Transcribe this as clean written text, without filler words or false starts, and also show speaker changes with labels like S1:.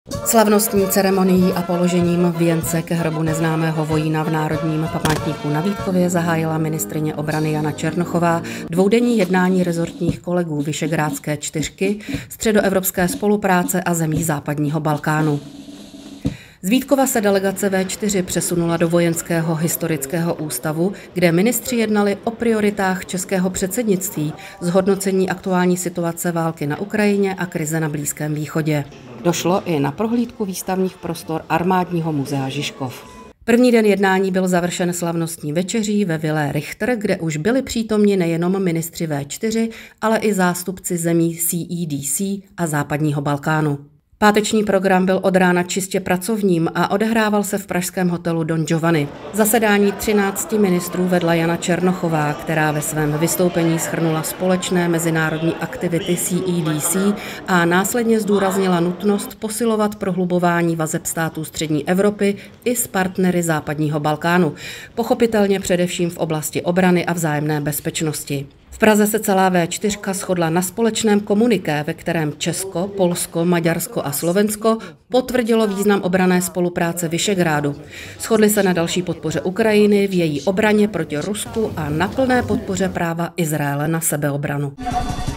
S1: Slavnostní ceremonií a položením věnce ke hrobu neznámého vojína v Národním památníku na Vítkově zahájila ministryně obrany Jana Černochová dvoudenní jednání rezortních kolegů Visegrádské čtyřky, středoevropské spolupráce a zemí západního Balkánu. Z Vítkova se delegace V4 přesunula do Vojenského historického ústavu, kde ministři jednali o prioritách českého předsednictví, zhodnocení aktuální situace války na Ukrajině a krize na Blízkém východě. Došlo i na prohlídku výstavních prostor Armádního muzea Žižkov. První den jednání byl završen slavnostní večeří ve Vile Richter, kde už byli přítomni nejenom ministři V4, ale i zástupci zemí CEDC a západního Balkánu. Páteční program byl od rána čistě pracovním a odehrával se v pražském hotelu Don Giovanni. Zasedání 13 ministrů vedla Jana Černochová, která ve svém vystoupení shrnula společné mezinárodní aktivity CEDC a následně zdůraznila nutnost posilovat prohlubování vazeb států střední Evropy i s partnery západního Balkánu, pochopitelně především v oblasti obrany a vzájemné bezpečnosti. V Praze se celá V4 shodla na společném komuniké, ve kterém Česko, Polsko, Maďarsko a Slovensko potvrdilo význam obranné spolupráce Visegrádu. Shodli se na další podpoře Ukrajiny v její obraně proti Rusku a na plné podpoře práva Izraele na sebeobranu.